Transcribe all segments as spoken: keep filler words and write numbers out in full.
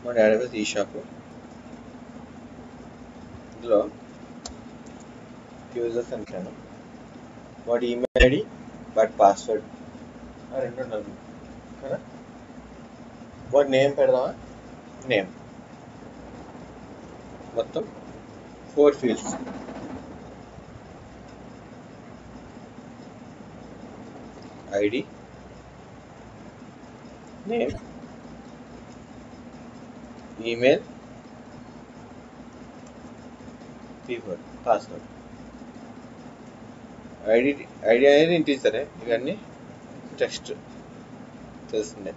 మన డేటాబేస్ ఈ షాప్ ఇందులో యూజర్స్ అంటాను, వాడి ఈమెయిల్ ఐడి వాడి పాస్వర్డ్ ఆ రెండు ఉండాలి కదా. వాడి నేమ్ పెడదామా, నేమ్ మొత్తం four fields. ID, name, email, keyword, password. ID ID అనేది ఇంటిజరే, ఇవన్నీ టెక్స్ట్ తెలిసిందే.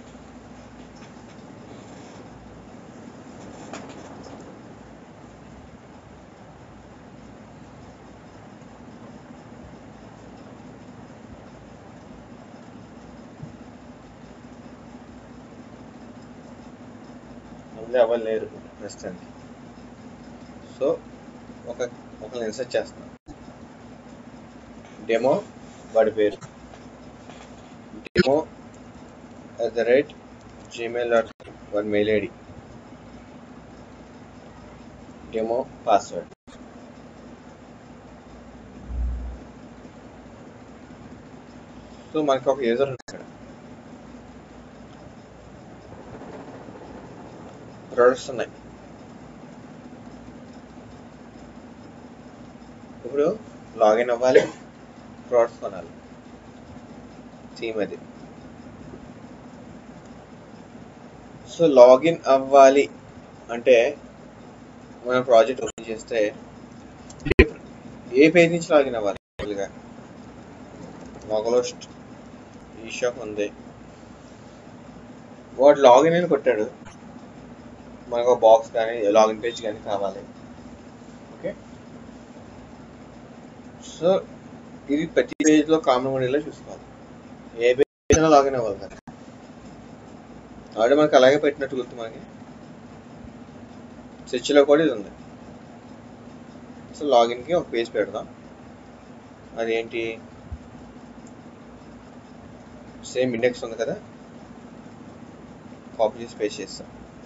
ముందే ఎవరు లేరు ప్రస్తుతానికి. సో ఒక ఒకరిని ఇన్సర్ట్ చేస్తున్నాం. డెమో వాడి పేరు demo at the rate Gmail dot com, వాడి mail ID, demo password. So మనకి ఒక యూజర్ ఉంటాడు, ప్రొడక్ట్స్ ఉన్నాయి. ఇప్పుడు లాగిన్ అవ్వాలి, ప్రొడక్ట్స్ కొనాలి, థీమ్ అది. సో లాగిన్ అవ్వాలి అంటే మన ప్రాజెక్ట్ ఓపెన్ చేస్తే ఏ పేజ్ నుంచి లాగిన్ అవ్వాలి? మొగలోస్ట్ ఈ షాప్ ఉంది, వాడు లాగిన్ అని కొట్టాడు, మనకు ఒక బాక్స్ కానీ లాగిన్ పేజ్ కానీ కావాలి. ఓకే, సో ఇది ప్రతి పేజ్లో కామన్ ఉండేలా చూసుకోవాలి. ఏ పేజ్ అయినా లాగిన్ అవ్వాలి కదా, ఆల్రెడీ మనకి అలాగే పెట్టినట్టు గుర్తు. మనకి సెర్చ్లో కూడా ఇది ఉంది. సో లాగిన్కి ఒక పేజ్ పెడదాం. అదేంటి, సేమ్ ఇండెక్స్ ఉంది కదా, కాపీ చేసి పేస్ట్ చేస్తాం.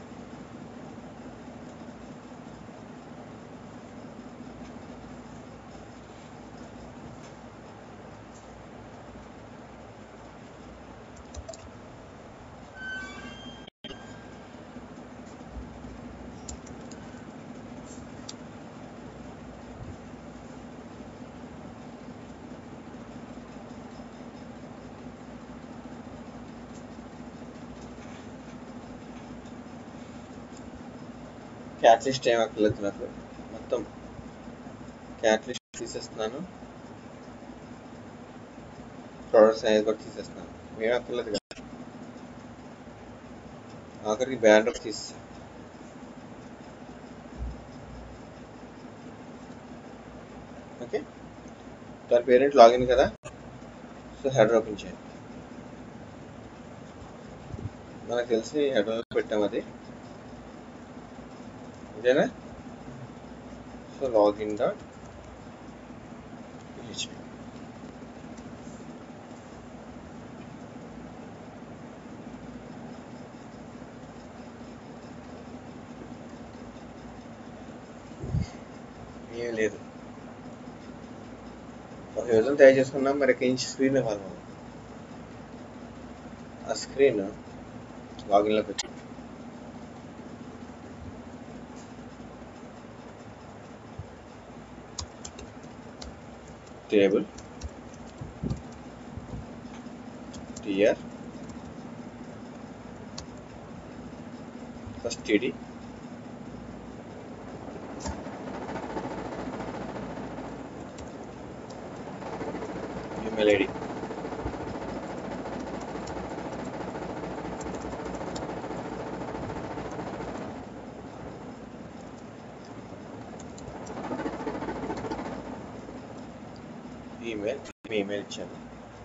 క్యాట్లిస్ట్ ఏం అక్కర్లేదు నాకు, మొత్తం క్యాట్లిస్ట్ తీసేస్తున్నాను, ప్రొడక్ట్స్ అనేది కూడా తీసేస్తున్నాను. ఏం అక్కర్లేదు కదా, ఆఖరికి బ్యాండ్ తీసేస్తాను. ఓకే, దాని పేరెంట్ లాగిన్ కదా, సో హెడర్ ఓపెన్ చేయండి. మనకు తెలిసి హెడర్ పెట్టాం అది, ఇదేనా. So login dot PHP. ఏం లేదు, ఒక యూజర్ తయారు చేసుకున్నాం, మరి ఎక్కడి నుంచి స్క్రీన్ ఇవ్వాలి మనం. ఆ స్క్రీన్ లాగిన్లోకి వచ్చి table TR first TD email ID, email మీ ఈమెయిల్ ఇచ్చాను.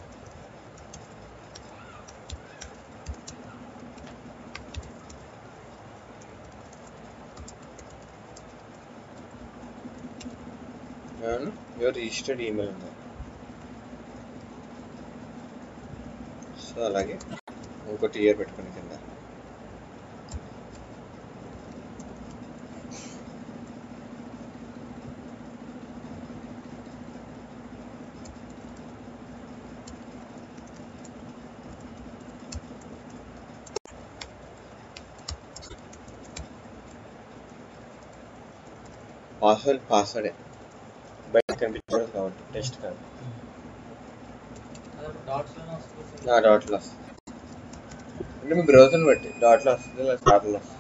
యువర్ రిజిస్టర్డ్ ఈమెయిల్ ఉంది. సో అలాగే ఇంకోటి ఇయర్ పెట్టుకుని కింద పాస్వర్డ్ పాస్వర్డే బయట కనిపించదు కాబట్టి టెస్ట్ కాదు. డాట్లో వస్తుంది అంటే మీ బ్రౌజర్ని బట్టి డాట్లో వస్తుంది లేదా స్టార్ట్లో వస్తుంది.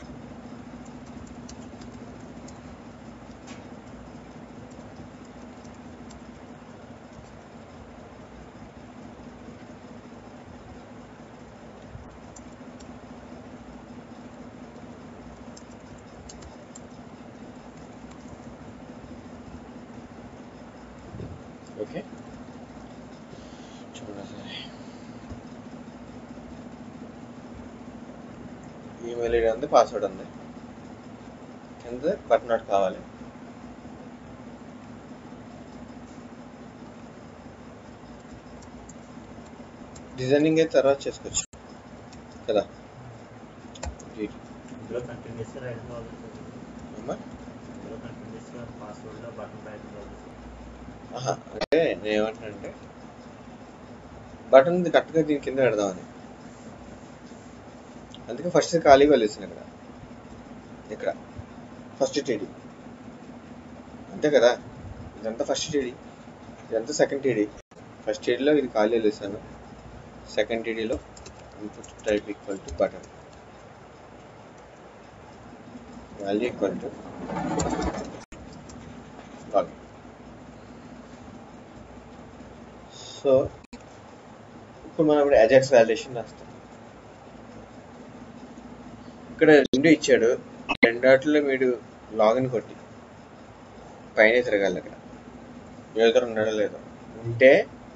ఓకే చూడండి, ఈమెయిల్ ఐడి ఉంది, పాస్వర్డ్ ఉంది, కింద బటన్ నోట్ కావాలి. డిజైనింగ్ అయితే తర్వాత చేసుకోవచ్చు కదా. అంటే నేను ఏమంటానంటే బటన్ కరెక్ట్గా దీని కింద పెడదామని, అందుకే ఫస్ట్ ఖాళీగా వెళ్ళేసాను. ఇక్కడ ఇక్కడ ఫస్ట్ టీడీ అంతే కదా, ఇదంతా ఫస్ట్ టీడీ, ఇదంతా సెకండ్ టీడీ. ఫస్ట్ టీడీలో ఇది ఖాళీ వెళ్ళేసాను, సెకండ్ టీడీలో input type equal to button value equal to login. So ఇప్పుడు మనం ఇప్పుడు అజాక్స్ వాలిడేషన్ రాస్తాం. ఇక్కడ రెండు ఇచ్చాడు, రెండాటిలో మీరు లాగిన్ కొట్టి పైన తిరగాలి. అక్కడ యూజర్ ఉన్నాడో లేదో, ఉంటే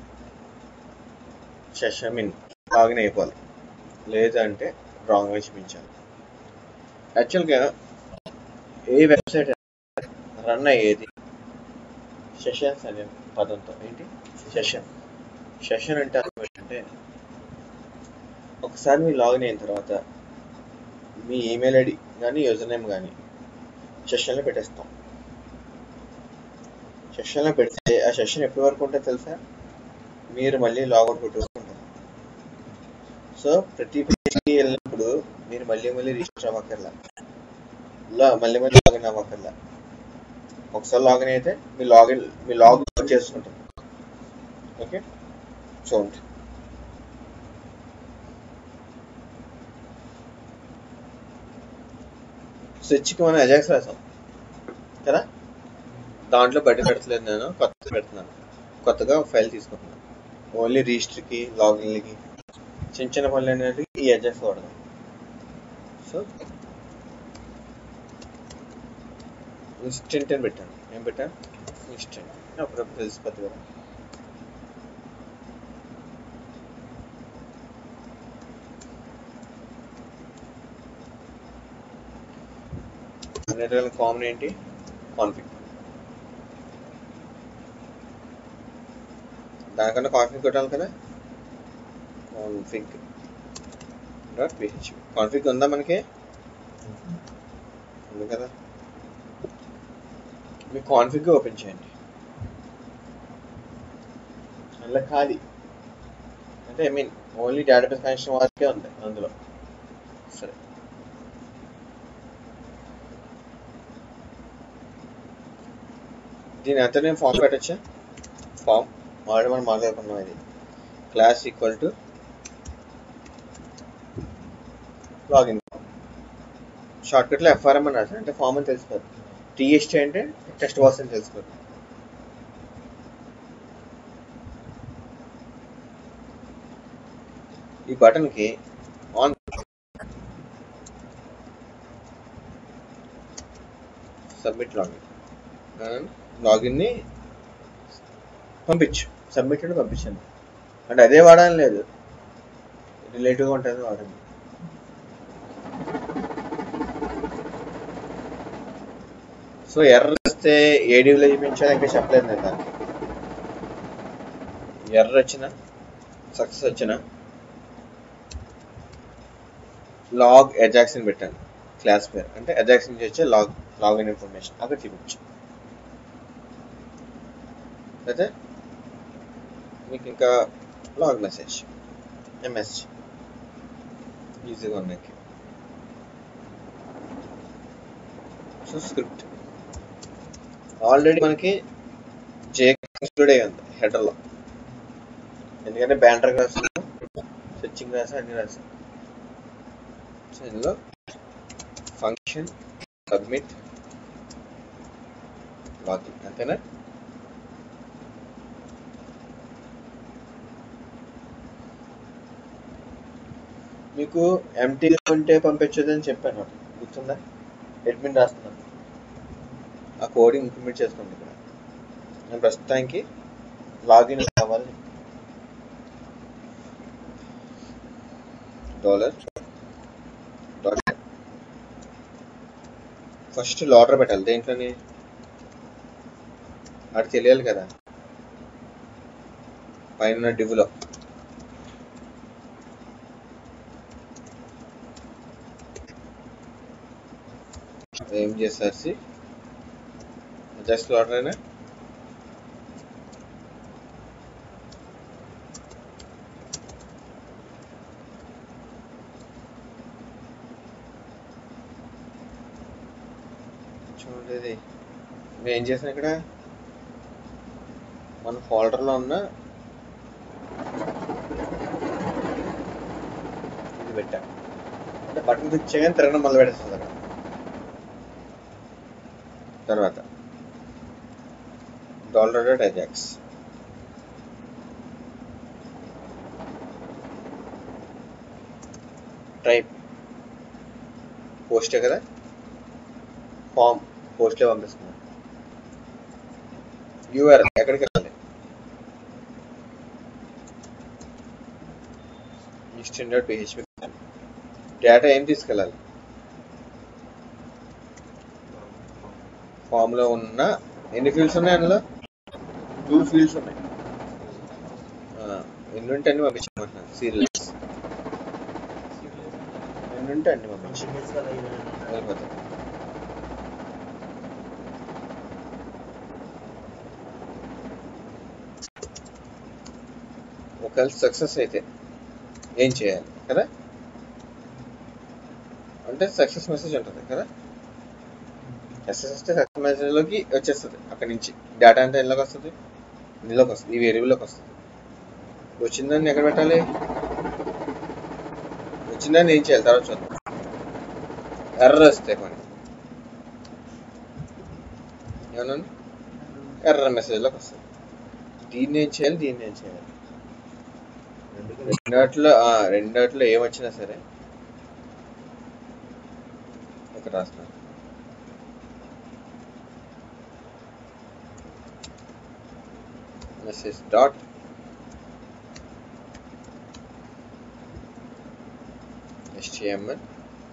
సెషన్ మీన్ లాగిన్ అయిపోవాలి, లేదంటే రాంగ్గా చూపించాలి. యాక్చువల్గా ఏ వెబ్సైట్ రన్ అయ్యేది సెషన్స్ అనే పదంతో. ఏంటి సెషన్? సెషన్ అంటే అంటే ఒకసారి మీరు లాగిన్ అయిన తర్వాత మీ ఈమెయిల్ ఐడి కానీ యూజర్ నేమ్ కానీ సెషన్లో పెట్టేస్తాం. సెషన్లో పెడితే ఆ సెషన్ ఎప్పటి వరకు ఉంటుందో తెలుసా? మీరు మళ్ళీ లాగౌట్ కొట్టుకుంటారు. సో ప్రతి పేజ్కి వెళ్ళినప్పుడు మీరు మళ్ళీ మళ్ళీ రిజిస్టర్ అవ్వక్కర్లా, మళ్ళీ మళ్ళీ లాగిన్ అవ్వక్కర్లా. ఒకసారి లాగిన్ అయితే మీ లాగిన్ మీ లాగిన్ చేసుకుంటారు. ఓకే చూడండి, స్విచ్కి మనం అజాక్స్ రాసాం కదా, దాంట్లో బట్టి పెడతలేదు, నేను కొత్తగా పెడుతున్నాను. కొత్తగా ఒక ఫైల్ తీసుకుంటున్నాను. ఓన్లీ రిజిస్టర్కి లాగిన్లకి చిన్న చిన్న పనులు అనేది ఈ అజాక్స్ వాడదాం. సో ఇన్స్టెంట్ అని పెట్టాను. ఏం పెట్టాను? ఇన్స్టెంట్. అప్పుడప్పుడు తెలిసిపోతుంది కదా. అన్నిటికన్నా కామన్ ఏంటి? కాన్ఫిగ్. దానికన్నా కాన్ఫిగ్ కొట్టాలి కదా. Config dot PHP. కాన్ఫిగ్ ఉందా మనకి? ఉంది కదా. మీ కాన్ఫిగ్ ఓపెన్ చేయండి. అందులో ఖాళీ అంటే I mean only database connection వరకే ఉంది అందులో. సరే, దీని అంతా నేను ఫామ్ పెట్టచ్చా? ఫామ్ ఆల్రెడీ మనం మాట్లాడుకున్నాం. ఇది క్లాస్ ఈక్వల్ టు లాగిన్. షార్ట్కట్లో ఎఫ్ఆర్ఎం అని రాశాను అంటే ఫామ్ అని తెలిసిపోతుంది. టీఎస్టీ అంటే టెస్ట్ బాక్స్ అని తెలిసిపోతుంది. ఈ బటన్కి ఆన్ సబ్మిట్ లాగిన్, లాగిన్ని పంపించు. సబ్మిట్ అంటే పంపించండి. అంటే అదే వాడాలని లేదు, రిలేటివ్గా ఉంటుంది వాడండి. సో ఎర్ర వస్తే ఏడీలో చూపించాలి, ఇంకా చెప్పలేదు నేను. దానికి ఎర్ర వచ్చిన సక్సెస్ వచ్చిన లాగ్ అజాక్స్ అని పెట్టాను క్లాస్ పేరు. అంటే అజాక్స్ నుంచి వచ్చే లాగ్ లాగిన్ ఇన్ఫర్మేషన్ అక్కడ చూపించు. అయితే మీకు ఇంకా లాగ్ మెసేజ్ ఎంఎస్జి ఈజీగా ఉన్నాయి. సో స్క్రిప్ట్ ఆల్రెడీ మనకి జే ఇంక్లూడ్ అయ్యి ఉంది హెడర్లో, ఎందుకంటే బ్యానర్ రాసాను, స్విచ్చింగ్ రాసా, అన్ని రాసాను. సో ఇందులో ఫంక్షన్ సబ్మిట్ లాగిన్ అంతేనా. మీకు ఎంటీగా ఉంటే పంపించదని చెప్పాను, గుర్తుందా? అడ్మిన్ రాస్తున్నాను, ఆ కోడింగ్ ఇంప్లిమెంట్ చేస్తుంది ఇక్కడ. నేను ప్రస్తుతానికి లాగిన్ కావాలి. డాలర్ డాట్ ఫస్ట్ లాడర్ పెట్టాలి. దేంట్లోని అది తెలియాలి కదా, పైన డివ్లో. ఏం చేస్తారు జస్ట్ లాడర్ అయినా చూడేది. నేను ఏం చేసాను ఇక్కడ, మన ఫోల్డర్లో ఉన్న ఇది పెట్టాను అంటే బటన్ క్లిక్ చేయగానే తిరగడం మొదలు పెట్టేస్తుంది అక్కడ. తర్వాత డాలర్ డాట్ అజాక్స్ టైప్ పోస్టే కదా, ఫామ్ పోస్టే పంపిస్తున్నాను. యూఆర్ఎల్ ఎక్కడికి వెళ్ళాలి, స్టాండర్డ్ పిహెచ్పి. డేటా ఏం తీసుకెళ్ళాలి, ఫామ్లో ఉన్న ఎన్ని ఫీల్డ్స్ ఉన్నాయి, అందులో టూ ఫీల్డ్స్ ఉన్నాయి. ఎన్ని ఉంటే అన్ని పంపించమంటున్నాను, సీరియల్స్ ఎన్ని ఉంటే అన్ని పంపించి వెళ్ళిపోతాయి. ఒకవేళ సక్సెస్ అయితే ఏం చేయాలి కదా, అంటే సక్సెస్ మెసేజ్ ఉంటుంది కదా. సక్సెస్ వస్తే సక్సెస్ మెసేజ్లోకి వచ్చేస్తుంది. అక్కడి నుంచి డేటా అంతా ఎందులోకి వస్తుంది, ఇందులోకి వస్తుంది, ఈ వేరియబుల్లోకి వస్తుంది. వచ్చిందని ఎక్కడ పెట్టాలి, వచ్చిందని ఏం చేయాలి తర్వాత చూద్దాం. ఎర్రర్ వస్తే కొన్ని ఏమన్నా ఎర్రర్ మెసేజ్లోకి వస్తుంది. దీన్ని ఏం చేయాలి, దీన్ని ఏం చేయాలి, రెండాట్లో రెండాట్లో ఏమొచ్చినా సరే ఇక్కడ రాస్తాను. మెసేజ్ డాట్ హెచ్టిఎంఎల్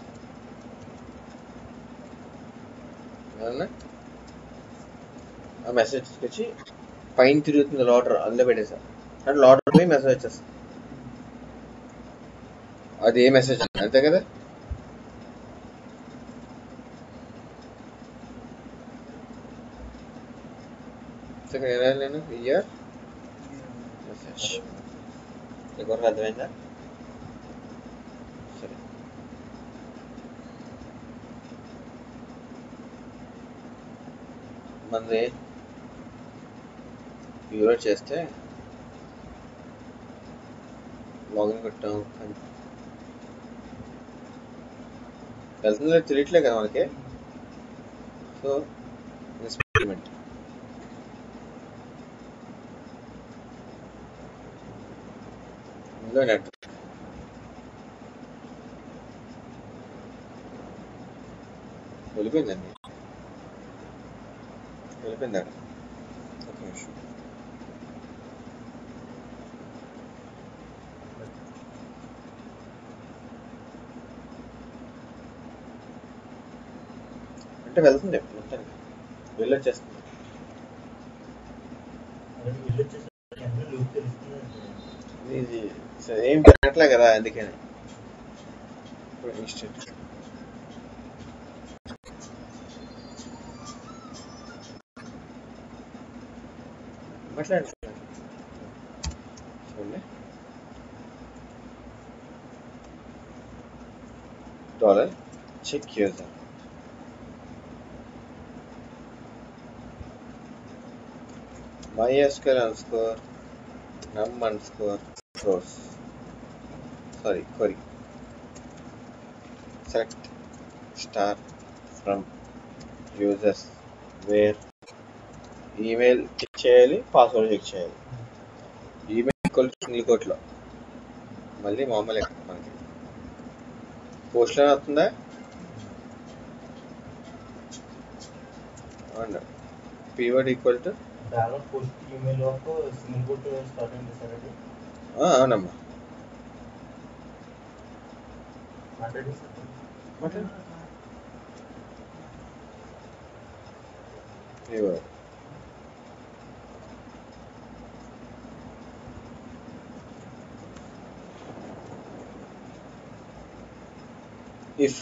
ఆ మెసేజ్ తీసుకొచ్చి పైన తిరుగుతుంది లాడర్, అందులో పెట్టేసా అంటే లాడర్ పోయి మెసేజ్ వచ్చేస్తుంది. అది ఏ మెసేజ్ అంతే కదా. నేను ఇయర్ మెసేజ్ ఎవరికి అర్థమైందా? సరే, మనది యూరోట్ చేస్తే లాగిన్ కొట్టాం, వెళ్తుందో తెలియట్లే కదా మనకి. సో ఎక్స్పెరిమెంట్ ఇందులో నెట్వర్క్ వెళ్ళిపోయిందండి, వెళ్ళిపోయింది అక్కడ. ఒక నిమిషం, అంటే వెళ్తుంది మొత్తానికి, వెళ్ళొచ్చేస్తుంది. ఇది ఏం పెట్టట్లే కదా, అందుకని ఇన్స్టెంట్ మాట్లాడండి. చూడండి, dollar check user mysql underscore num underscore rows sorry query select star from users where email check చేయాలి, పాస్వర్డ్ చెక్ చేయాలి. ఈమెయిల్ ఈక్వల్ టు సింగిల్ కోట్లో మళ్ళీ మామూలు ఎక్కడ మనకి పోస్ట్లో వస్తుందా అవును పీవర్డ్ ఈక్వల్ టు అవునమ్మా పీవర్డ్ ఇఫ్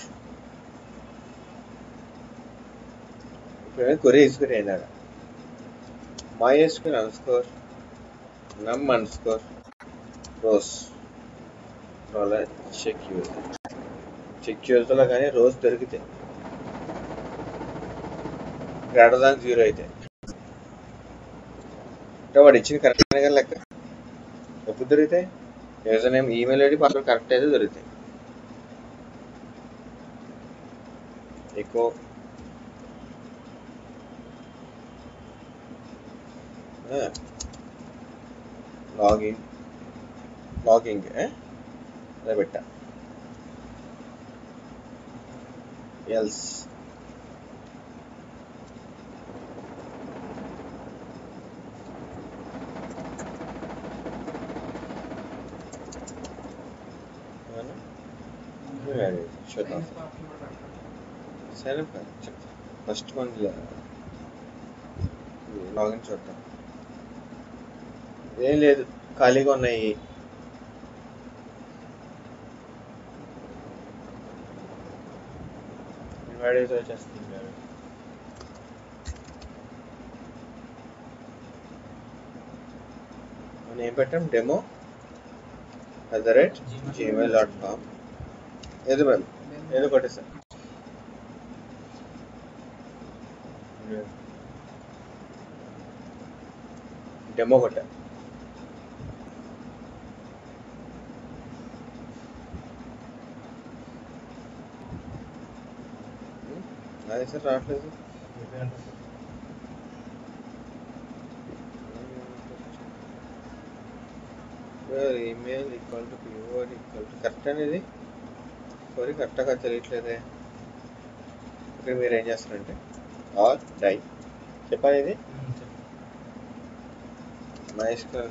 ఇప్పుడు కొరీ ఎగ్జిక్యూట్ అయినాడ mysql underscore num underscore rows dollar check user check యూజర్లో కానీ రోజ్ దొరికితే గ్రేటర్ దాన్ జీరో అయితే అంటే వాడు ఇచ్చిన కరెక్ట్ కానీ లెక్క ఎప్పుడు దొరుకుతాయి user name email ID password correct అయితే దొరుకుతాయి. ఎక్కువ లాగిన్ లాగింగ్ అదే పెట్టా ఎల్స్ చూద్దాం సరే చెప్తా ఫస్ట్ మన లాగిన్ చూద్దాం. ఏం లేదు ఖాళీగా ఉన్నాయి. ఇన్వైట్ వచ్చేస్తుంది మనం ఏం పెట్టాం demo at the rate Gmail dot com ఏదో మేము ఏదో కొట్టేసాం. డెమో కొట్టా అదే సార్ రావట్లేదు. ఈమెయిల్ ఈక్వల్ టు పీవర్డ్ ఈక్వల్ టు కరెక్ట్ అనేది సారీ కరెక్ట్గా తెలియట్లేదే. ఇక్కడ మీరు ఏం చేస్తారంటే ఆర్ డై చెప్పాలి ఇది MySQL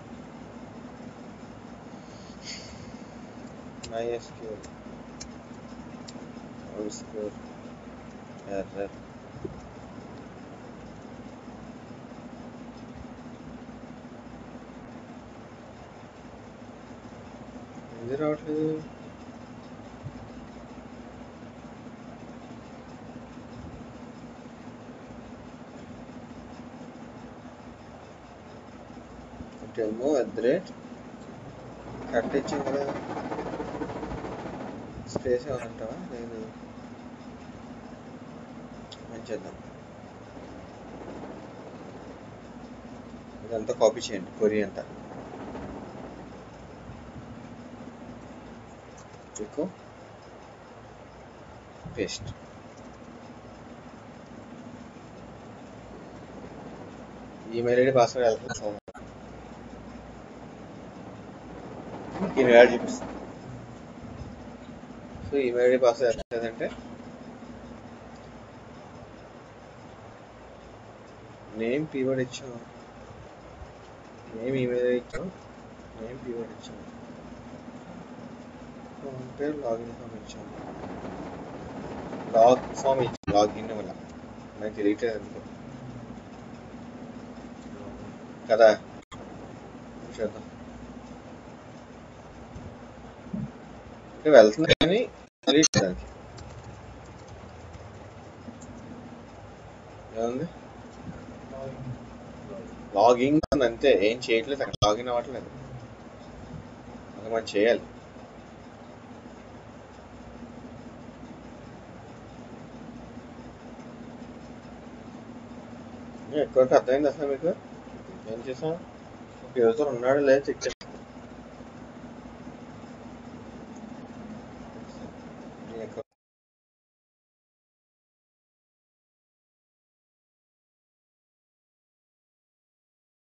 MySQL underscore error ఇది రావట్లేదు. Demo at the rate correct ఇచ్చాం కదా స్పేస్ ఏమంటావా నేను మంచిద్దాం. ఇదంతా కాపీ చేయండి కొరీ అంతా ఎక్కువ పేస్ట్ ఈమెయిల్ ఐడి పాస్వర్డ్ వెళ్తుంది ఈమెయిల్ ఐడి చూపిస్తుంది. సో ఈమెయిల్ ఐడి పాస్వర్డ్ వెళ్తుందంటే నేమ్ పీవర్డ్ ఇచ్చాం నేమ్ ఈమెయిల్ ఐడి ఇచ్చాం నేమ్ పీవర్డ్ ఇచ్చాం ఫోన్ పేరు లాగిన్ ఫామ్ ఇచ్చాం లాగ్ ఫామ్ ఇచ్చాం లాగిన్ వల్ల నాకు తెలియట్లేదు అనుకో కదా చూద్దాం. అంటే వెళ్తుంది కానీ తెలియట్లేదు దానికి ఏముంది లాగింగ్ అంతే ఏం చేయట్లేదు అక్కడ లాగిన్ అవ్వట్లేదు. అది మనం చేయాలి. ఎక్కువ అర్థమైంది అసలు మీకు ఏం చేసాం ఒక యూజర్ ఉన్నాడో లేదో చెక్ చేస్తాం.